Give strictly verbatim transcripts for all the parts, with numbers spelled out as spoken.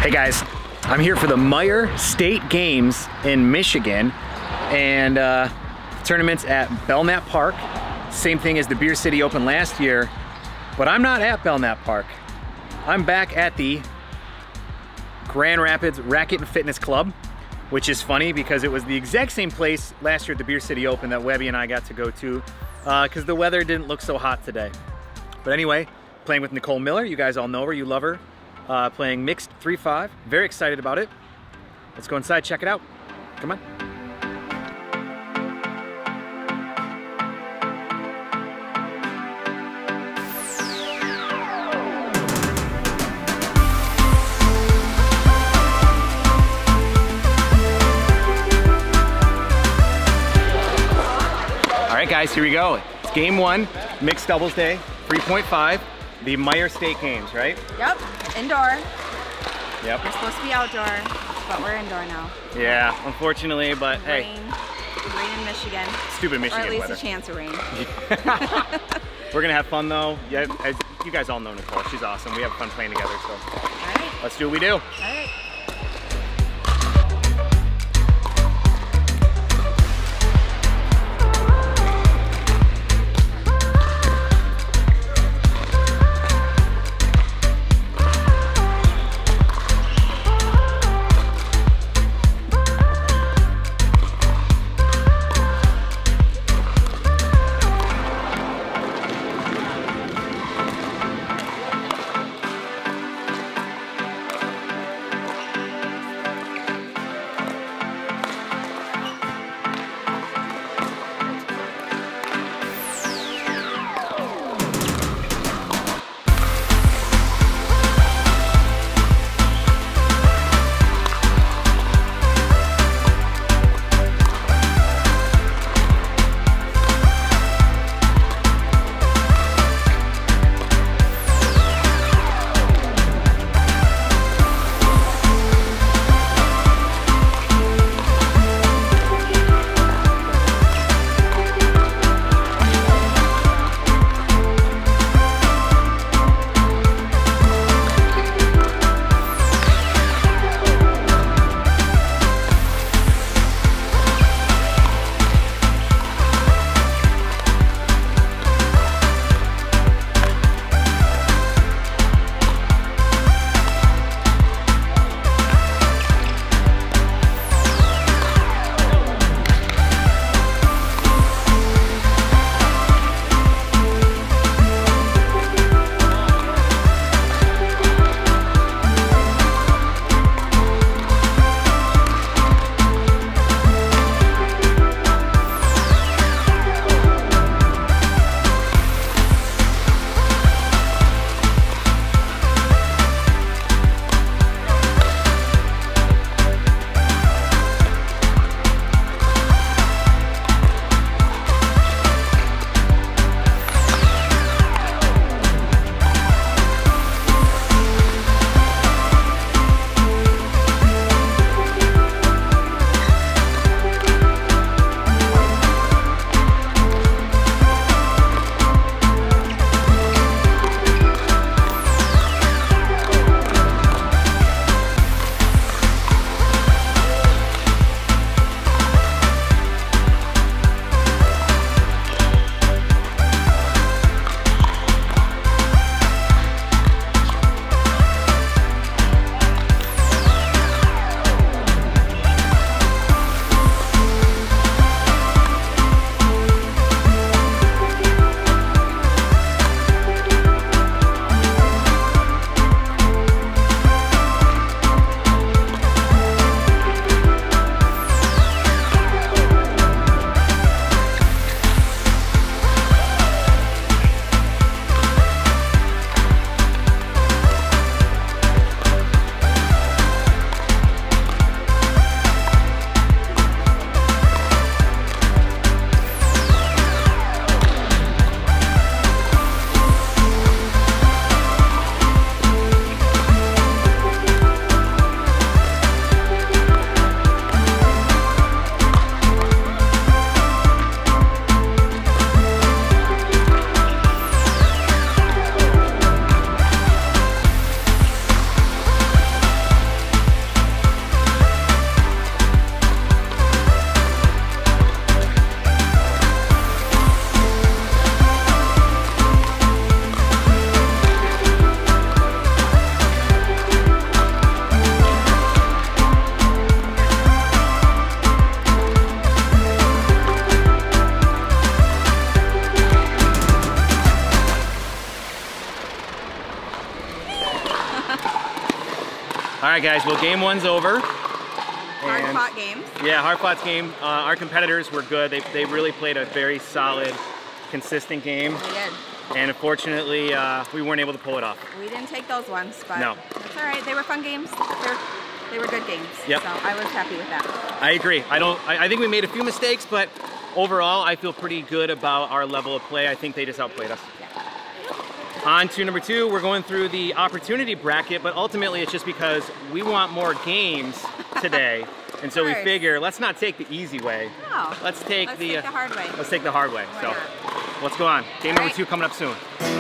Hey guys, I'm here for the Meyer State Games in Michigan, and uh, tournaments at Belknap Park. Same thing as the Beer City Open last year, but I'm not at Belknap Park. I'm back at the Grand Rapids Racquet and Fitness Club, which is funny because it was the exact same place last year at the Beer City Open that Webby and I got to go to because uh, the weather didn't look so hot today. But anyway, playing with Nichole Miller. You guys all know her, you love her. Uh, playing mixed three five. Very excited about it. Let's go inside, check it out. Come on. All right guys, here we go. It's game one, mixed doubles day, three point five. The Meyer State Games, right? Yep, indoor. Yep. We're supposed to be outdoor, but we're indoor now. Yeah, unfortunately, but rain, hey. Rain in Michigan. Stupid Michigan weather. Or at least weather. a chance of rain. We're gonna have fun though. Yeah, as you guys all know Nichole, she's awesome. We have fun playing together, so. All right. Let's do what we do. All right. right, guys. Well, game one's over. Hard fought games. Yeah, hard fought game. Uh, our competitors were good. They, they really played a very solid, consistent game. We did. And unfortunately, uh, we weren't able to pull it off. We didn't take those ones, but no. That's all right. They were fun games. They were, they were good games. Yep. So I was happy with that. I agree. I don't. I, I think we made a few mistakes, but overall, I feel pretty good about our level of play. I think they just outplayed us. Yeah. On to number two, we're going through the opportunity bracket, but ultimately it's just because we want more games today. And so we figure, let's not take the easy way. No. Let's take let's the, take the hard way. Let's take the hard way. Why so not? let's go on. Game All number right. two coming up soon.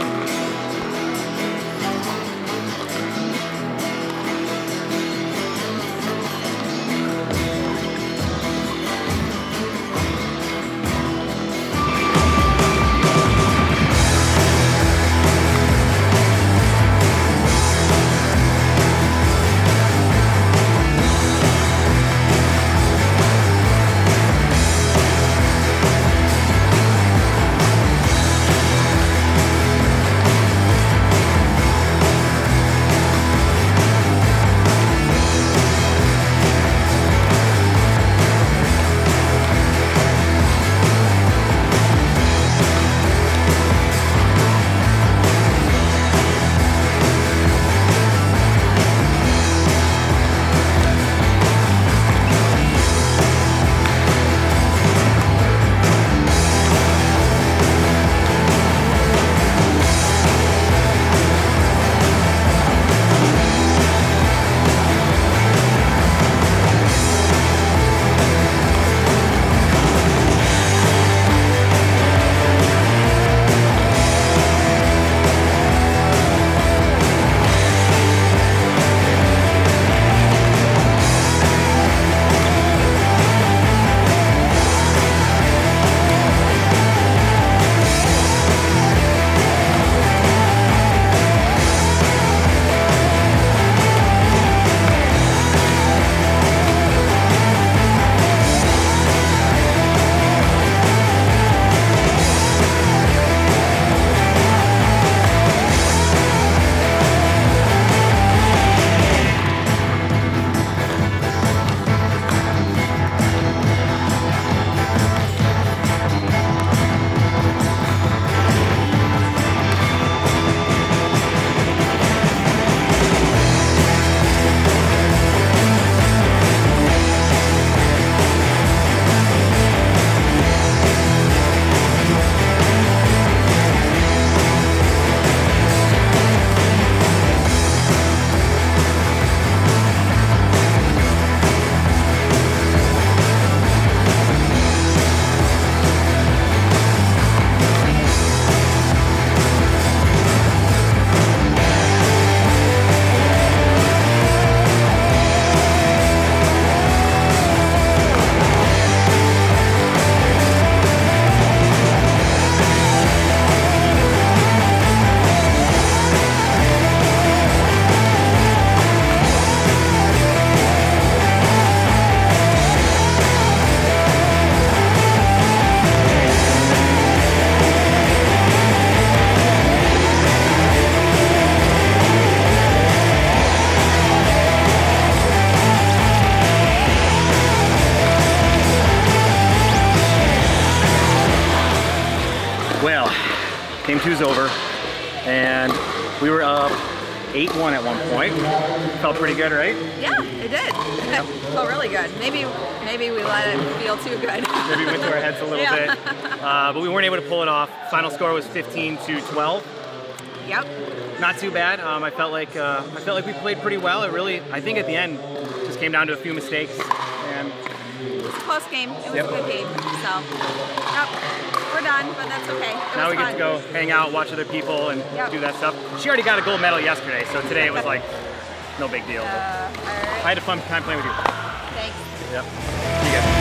Game two's over, and we were up eight one at one point. Felt pretty good, right? Yeah, it did. It felt really good. Maybe maybe we let it feel too good. Maybe we went to our heads a little yeah. bit, uh, but we weren't able to pull it off. Final score was fifteen to twelve. Yep. Not too bad. Um, I felt like uh, I felt like we played pretty well. It really, I think at the end, just came down to a few mistakes. And it was a close game. It was yep. a good game. So, yep. We're done, but that's okay. It now we fun. get to go hang out, watch other people, and yep. do that stuff. She already got a gold medal yesterday, so today it was like no big deal. Uh, all right. I had a fun time playing with you. Thanks. Yep. See you guys.